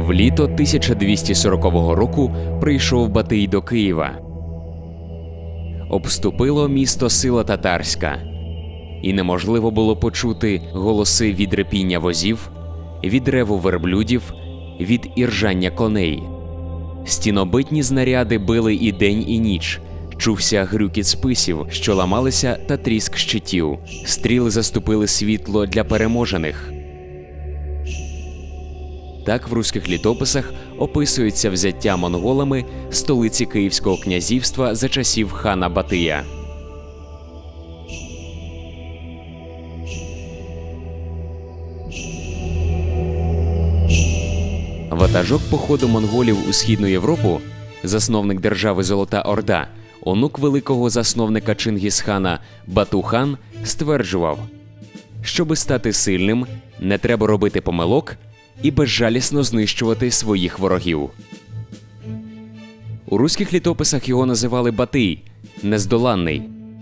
В літо 1240 року прийшов Батий до Києва. Обступило місто сила татарська, і неможливо було почути голоси від репіння возів, від реву верблюдів, від іржання коней. Стінобитні знаряди били і день, і ніч. Чувся грюкіт списів, що ламалися, та тріск щитів. Стріли заступили світло для переможених. Так в руських літописах описується взяття монголами столиці Київського князівства за часів хана Батия. Ватажок походу монголів у Східну Європу, засновник держави Золота Орда, онук великого засновника Чингісхана Бату-хан, стверджував, щоби стати сильним, не треба робити помилок і безжалісно знищувати своїх ворогів. У руських літописах його називали Батий – нездоланний.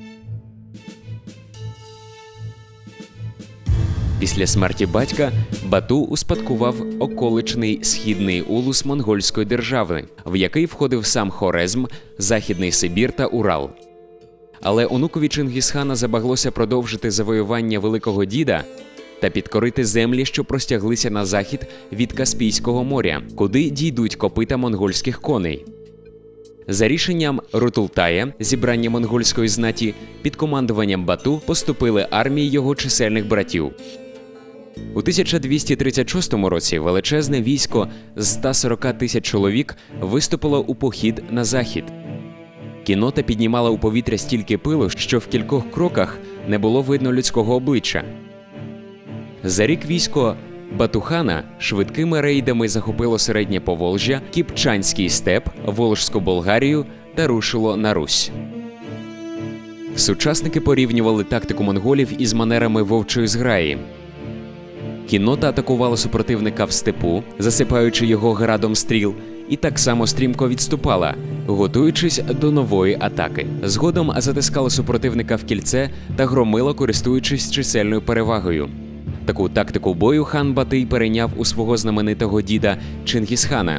Після смерті батька Бату успадкував околичний східний улус монгольської держави, в який входив сам Хорезм, Західний Сибір та Урал. Але онукові Чингісхана забаглося продовжити завоювання великого діда та підкорити землі, що простяглися на захід від Каспійського моря, куди дійдуть копита монгольських коней. За рішенням Рутултая, зібрання монгольської знаті, під командуванням Бату поступили армії його чисельних братів. У 1236 році величезне військо з 140 тисяч чоловік виступило у похід на захід. Кіннота піднімала у повітря стільки пилу, що в кількох кроках не було видно людського обличчя. За рік військо Бату-хана швидкими рейдами захопило Середнє Поволжя, Кіпчанський степ, Волжську Болгарію та рушило на Русь. Сучасники порівнювали тактику монголів із манерами вовчої зграї. Кіннота атакувала супротивника в степу, засипаючи його градом стріл, і так само стрімко відступала, готуючись до нової атаки. Згодом затискала супротивника в кільце та громила, користуючись чисельною перевагою. Таку тактику бою хан Батий перейняв у свого знаменитого діда Чингісхана.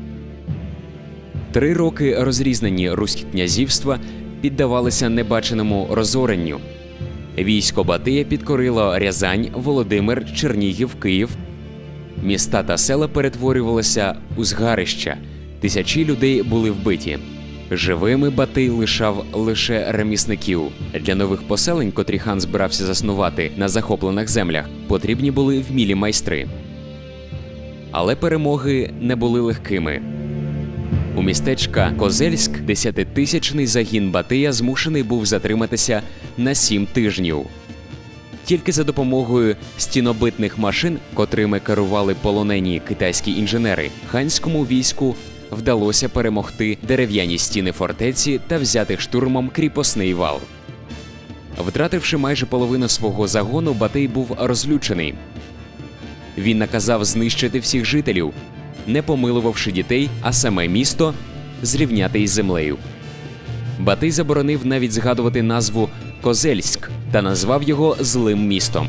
3 роки розрізнені руські князівства піддавалися небаченому розоренню. Військо Батия підкорило Рязань, Володимир, Чернігів, Київ. Міста та села перетворювалися у згарища. Тисячі людей були вбиті. Живими Батий лишав лише ремісників. Для нових поселень, котрі хан збирався заснувати на захоплених землях, потрібні були вмілі майстри. Але перемоги не були легкими. У містечка Козельськ 10-тисячний загін Батия змушений був затриматися на 7 тижнів. Тільки за допомогою стінобитних машин, котрими керували полонені китайські інженери, ханському війську вдалося перемогти дерев'яні стіни фортеці та взяти штурмом кріпосний вал. Втративши майже половину свого загону, Батий був розлючений. Він наказав знищити всіх жителів, не помилувавши дітей, а саме місто зрівняти із землею. Батий заборонив навіть згадувати назву Козельськ та назвав його злим містом.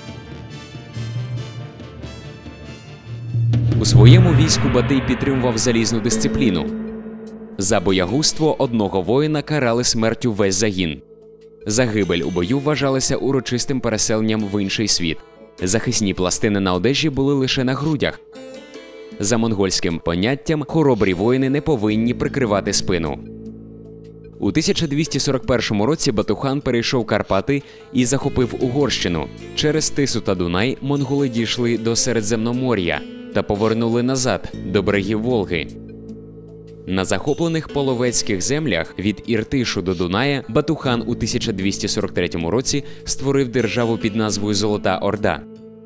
У своєму війську Батий підтримував залізну дисципліну. За боягузтво одного воїна карали смертю весь загін. Загибель у бою вважалася урочистим переселенням в інший світ. Захисні пластини на одежі були лише на грудях. За монгольським поняттям, хоробрі воїни не повинні прикривати спину. У 1241 році Бату-хан перейшов Карпати і захопив Угорщину. Через Тису та Дунай монголи дійшли до Середземномор'я та повернули назад, до берегів Волги. На захоплених половецьких землях від Іртишу до Дуная Бату-хан у 1243 році створив державу під назвою Золота Орда.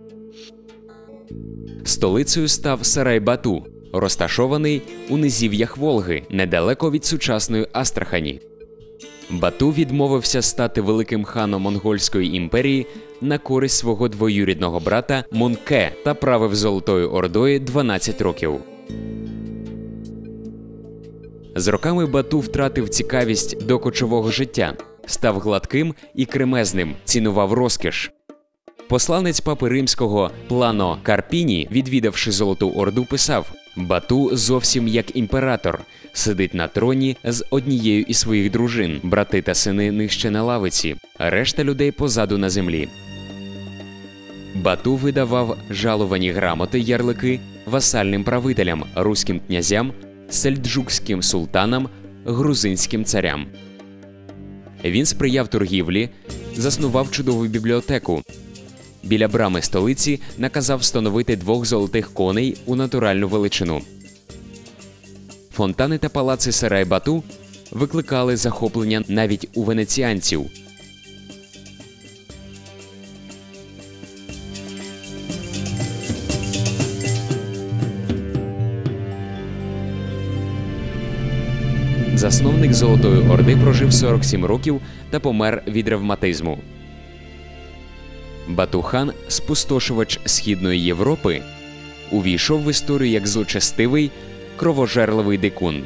Столицею став Сарай-Бату, розташований у низів'ях Волги, недалеко від сучасної Астрахані. Бату відмовився стати великим ханом Монгольської імперії на користь свого двоюрідного брата Мунке та правив Золотою Ордою 12 років. З роками Бату втратив цікавість до кочового життя, став гладким і кремезним, цінував розкіш. Посланець папи римського Плано Карпіні, відвідавши Золоту Орду, писав: Бату зовсім як імператор, сидить на троні з однією із своїх дружин, брати та сини нижче на лавиці, а решта людей позаду на землі. Бату видавав жаловані грамоти ярлики васальним правителям, руським князям, сельджукським султанам, грузинським царям. Він сприяв торгівлі, заснував чудову бібліотеку. Біля брами столиці наказав встановити 2 золотих коней у натуральну величину. Фонтани та палаци Сарай-Бату викликали захоплення навіть у венеціанців. Засновник Золотої Орди прожив 47 років та помер від ревматизму. Бату-хан, спустошувач Східної Європи, увійшов в історію як злочестивий, кровожерливий дикун.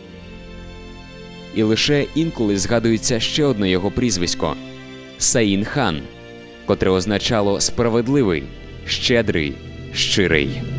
І лише інколи згадується ще одне його прізвисько – Саїн-хан, котре означало «справедливий», «щедрий», «щирий».